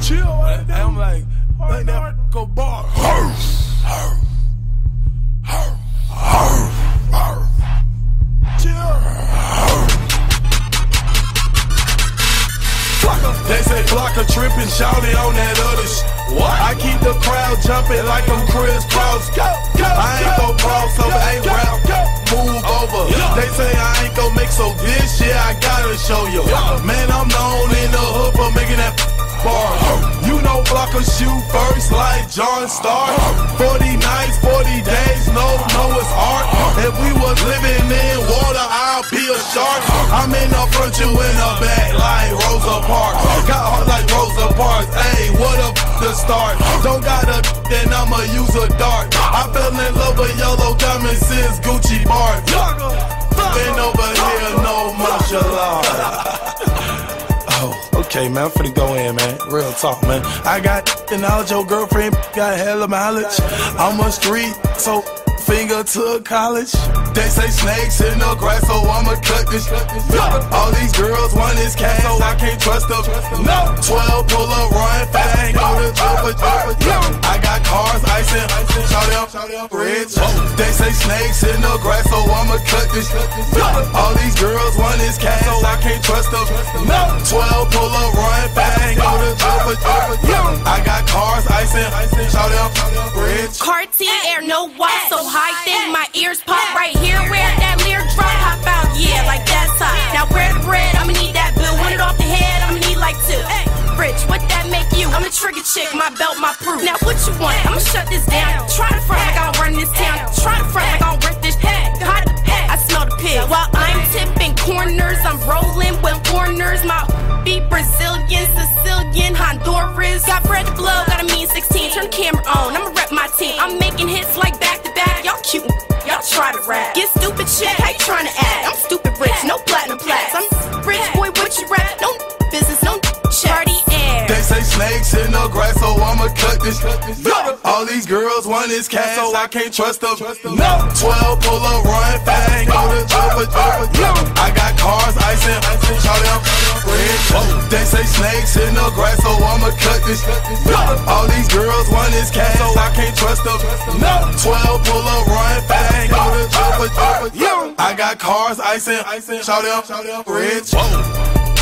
chill. I'm like that go bar. They say Glocka trippin', shouty on that other shit. I keep the crowd jumping like I'm Chris Cross. I ain't gon' cross over, ain't rap, move over. They say I ain't gon' make, so this year I gotta show you. Man, I'm known in the hood for making that bar. You know Glocka shoot first like John Stark. 40 nights, 40 days, no it's art. If we was living in water, I'll be a shark. I'm in the front, you in the back like Rosa Parks. Got heart like Rosa Parks, ayy, what a to start. Don't got a then I'ma use a dart. I fell in love with yellow diamonds since Gucci Bart. Been over here, no mashallah. Oh, okay, man, I'm finna go in, man. Real talk, man. I got the knowledge, your girlfriend got hella mileage. I'm a street, so finger to college. They say snakes in the grass, so I'ma cut this. All these girls want this cash, so I can't trust them. 12 pull up, run fast, ain't go to jail. I got cars, icing, shout out, rich. They say snakes in the grass, so I'ma cut this. All these girls want this cash, so I can't trust them. 12 pull up, run fast, ain't go to jail. I got cars, icing, shout out, rich. Cartier, no watch, so high thing, my ears pop right here. Where that lyric drop, hop out, yeah, like that's hot. Now where the bread, I'ma need that bill. Want it off the head, I'ma need like two. Rich, what that make you? I'm a trigger chick, my belt, my proof. Now what you want? I'ma shut this down. Try to front like I don't run this town. Try to front like I don't rip this head. I smell the pig. While I'm tipping corners, I'm rolling with foreigners. My beat Brazilian, Sicilian, Honduras. Got bread to blow, got a mean 16. Turn the camera on, I'ma rep my team. I'm making hits like back to back. Y'all cute, y'all try to rap. Get stupid shit, how you trying to act? I'm stupid rich, no platinum plaques. I'm rich boy, what you rap? No business, no charity air. They say snakes in the grass, so I'ma cut this. All these girls want this cash, so I can't trust them. 12 pull up, run fast, ain't go to jail. I got cars, icing, shout out, rich. They say snakes in the grass, so I'ma cut this. All these girls want this cash, so I can't trust them. 12 pull up, run fast, ain't go to jail. I got cars, icing, shout out, rich.